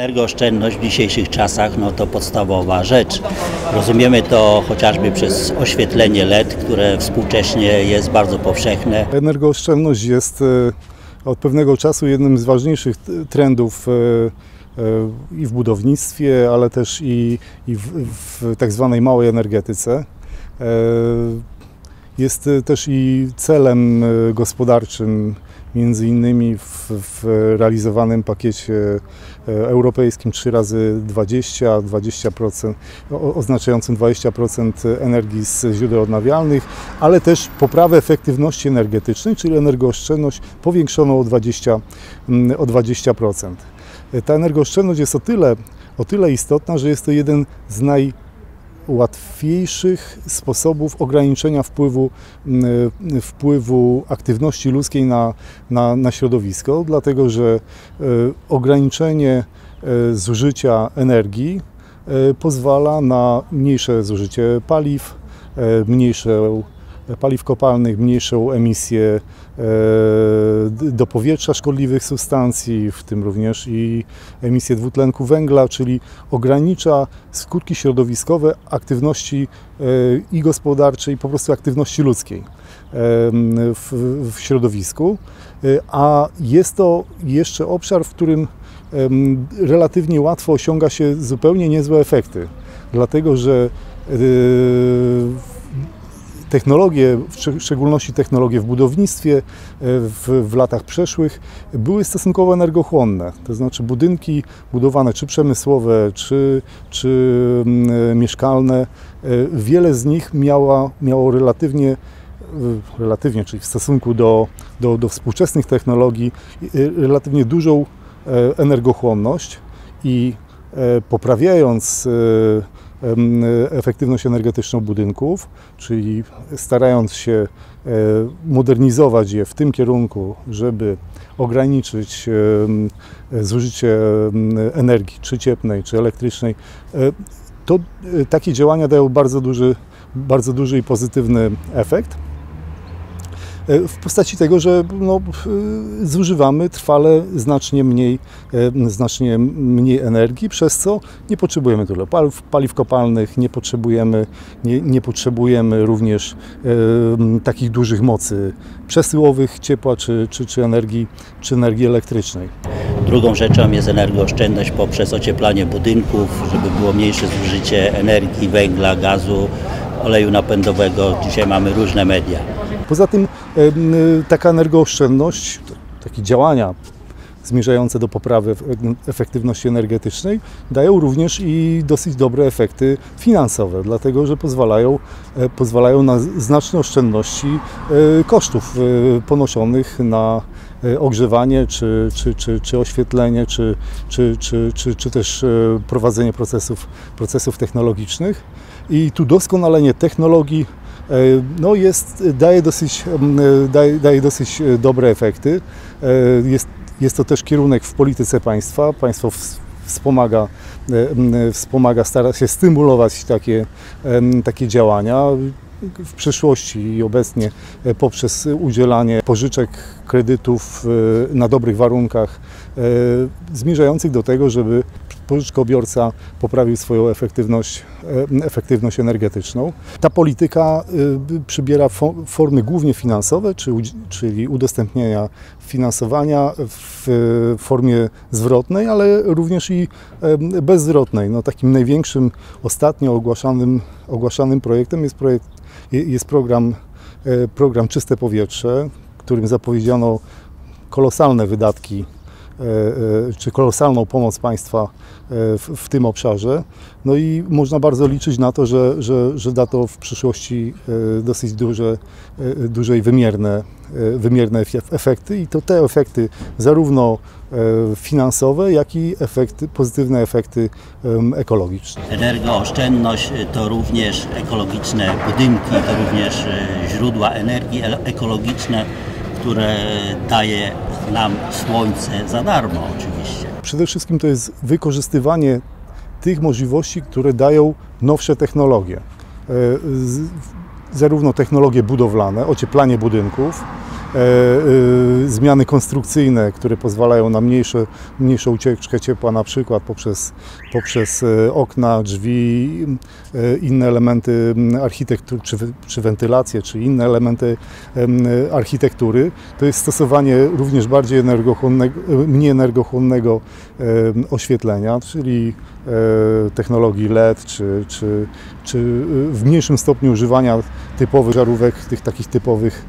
Energooszczędność w dzisiejszych czasach to podstawowa rzecz. Rozumiemy to chociażby przez oświetlenie LED, które współcześnie jest bardzo powszechne. Energooszczędność jest od pewnego czasu jednym z ważniejszych trendów i w budownictwie, ale też i w tak zwanej małej energetyce. Jest też i celem gospodarczym, między innymi w realizowanym pakiecie europejskim 3x20, 20%, oznaczającym 20% energii z źródeł odnawialnych, ale też poprawę efektywności energetycznej, czyli energooszczędność powiększoną o 20%. Ta energooszczędność jest o tyle istotna, że jest to jeden z najłatwiejszych sposobów ograniczenia wpływu aktywności ludzkiej na środowisko, dlatego że ograniczenie zużycia energii pozwala na mniejsze zużycie paliw, paliw kopalnych, mniejszą emisję do powietrza szkodliwych substancji, w tym również i emisję dwutlenku węgla, czyli ogranicza skutki środowiskowe aktywności i gospodarczej, i po prostu aktywności ludzkiej w środowisku. A jest to jeszcze obszar, w którym relatywnie łatwo osiąga się zupełnie niezłe efekty, dlatego że technologie, w szczególności technologie w budownictwie w latach przeszłych były stosunkowo energochłonne. To znaczy budynki budowane czy przemysłowe, czy mieszkalne, wiele z nich miało relatywnie, czyli w stosunku do współczesnych technologii, relatywnie dużą energochłonność i poprawiając efektywność energetyczną budynków, czyli starając się modernizować je w tym kierunku, żeby ograniczyć zużycie energii, czy cieplnej, czy elektrycznej, to takie działania dają bardzo duży i pozytywny efekt. W postaci tego, że zużywamy trwale znacznie mniej energii, przez co nie potrzebujemy tyle paliw kopalnych, nie potrzebujemy również takich dużych mocy przesyłowych ciepła czy energii elektrycznej. Drugą rzeczą jest energooszczędność poprzez ocieplanie budynków, żeby było mniejsze zużycie energii, węgla, gazu, oleju napędowego. Dzisiaj mamy różne media. Poza tym taka energooszczędność, takie działania zmierzające do poprawy efektywności energetycznej dają również i dosyć dobre efekty finansowe, dlatego że pozwalają na znaczne oszczędności kosztów ponoszonych na ogrzewanie, czy oświetlenie, czy też prowadzenie procesów technologicznych. I tu doskonalenie technologii daje dosyć dobre efekty. Jest to też kierunek w polityce państwa. Państwo wspomaga, stara się stymulować takie działania. W przyszłości i obecnie poprzez udzielanie pożyczek, kredytów na dobrych warunkach zmierzających do tego, żeby pożyczkobiorca poprawił swoją efektywność energetyczną. Ta polityka przybiera formy głównie finansowe, czyli udostępnienia finansowania w formie zwrotnej, ale również i bezzwrotnej. Takim największym ostatnio ogłaszanym projektem jest program Czyste Powietrze, którym zapowiedziano kolosalne wydatki czy kolosalną pomoc państwa w tym obszarze. I można bardzo liczyć na to, że da to w przyszłości dosyć duże i wymierne efekty, i to te efekty zarówno finansowe, jak i pozytywne efekty ekologiczne. Energooszczędność to również ekologiczne budynki, to również źródła energii ekologiczne, które daje nam słońce za darmo oczywiście. Przede wszystkim to jest wykorzystywanie tych możliwości, które dają nowsze technologie. Zarówno technologie budowlane, ocieplanie budynków, zmiany konstrukcyjne, które pozwalają na mniejszą ucieczkę ciepła, na przykład poprzez okna, drzwi, inne elementy architektury, czy wentylację, czy inne elementy architektury. To jest stosowanie również bardziej mniej energochłonnego oświetlenia, czyli technologii LED, czy w mniejszym stopniu używania typowych żarówek, tych takich typowych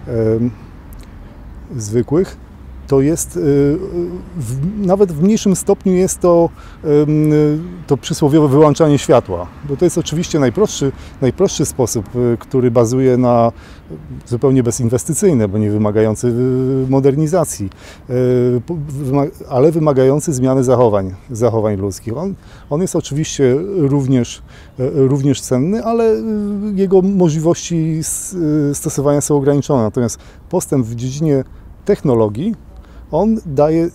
zwykłych. To jest, nawet w mniejszym stopniu jest to przysłowiowe wyłączanie światła, bo to jest oczywiście najprostszy sposób, który bazuje na zupełnie bezinwestycyjny, bo nie wymagający modernizacji, ale wymagający zmiany zachowań ludzkich. On jest oczywiście również cenny, ale jego możliwości stosowania są ograniczone. Natomiast postęp w dziedzinie technologii, on daje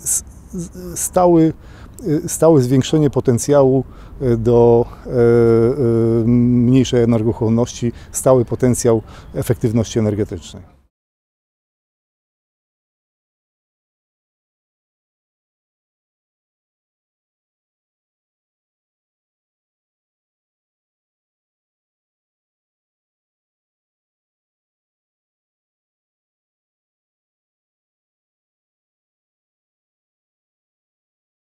stałe zwiększenie potencjału do mniejszej energochłonności, stały potencjał efektywności energetycznej.